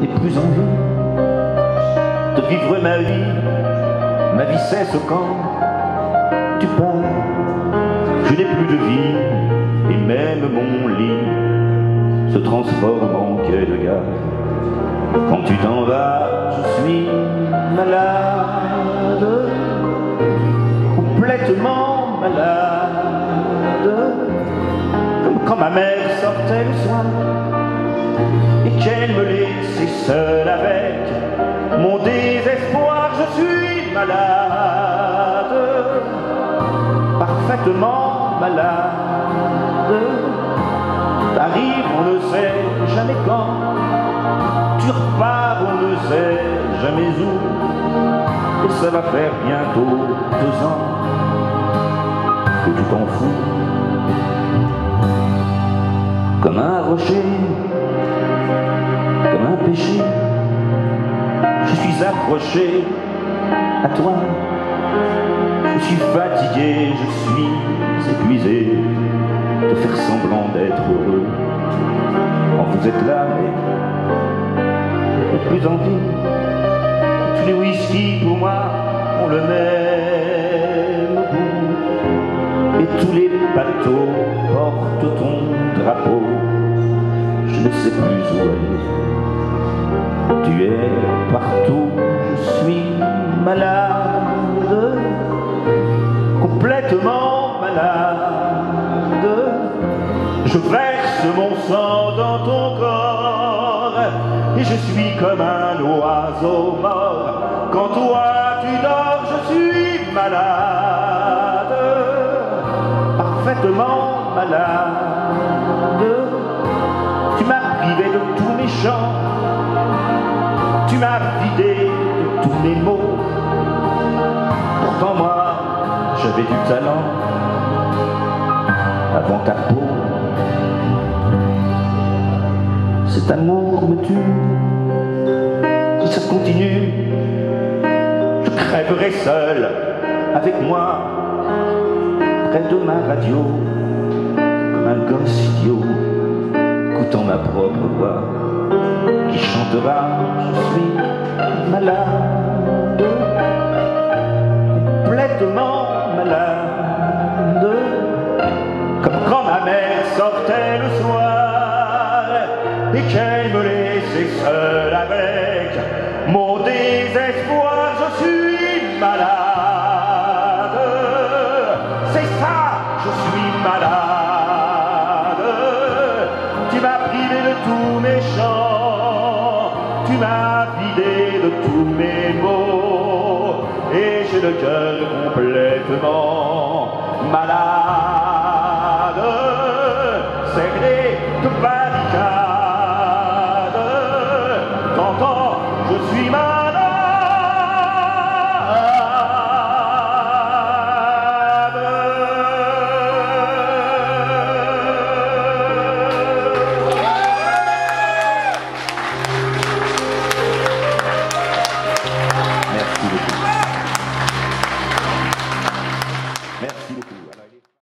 plus envie de vivre ma vie cesse quand tu pars. Je n'ai plus de vie et même mon lit se transforme en quai de gare. Quand tu t'en vas, je suis malade, complètement malade, comme quand ma mère sortait le soir et qu'elle me laissait seule avec mon désespoir. Je suis malade, parfaitement malade. T'arrives, on ne sait jamais quand, tu repars, on ne sait jamais où, et ça va faire bientôt 2 ans que tu t'en fous. Comme un rocher, comme un péché, je suis accroché à toi. Je suis fatigué, je suis épuisé de faire semblant d'être heureux quand vous êtes là, mais plus envie. Tous les whisky pour moi ont le même goût, et tous les bateaux portent ton drapeau. Je ne sais plus où aller. Tu es partout, je suis malade, complètement malade. Je verse mon sang dans ton corps et je suis comme un oiseau mort. Quand toi tu dors, je suis malade, parfaitement malade. Tu m'as privé de tous mes chants, tu m'as vidé de tous mes mots. Pourtant moi, j'avais du talent avant ta peau. Cet amour me tue, si ça continue, je crèverai seul avec moi, près de ma radio, comme un gosse idiot, écoutant ma propre voix, qui chantera « Je suis malade, complètement malade », comme quand ma mère sortait le soir et qu'elle me laissait seule avec mon désespoir. Je suis malade, c'est ça, je suis malade. Tu m'as privé de tous mes chants, tu m'as vidé de tous mes mots, et j'ai le cœur complètement malade.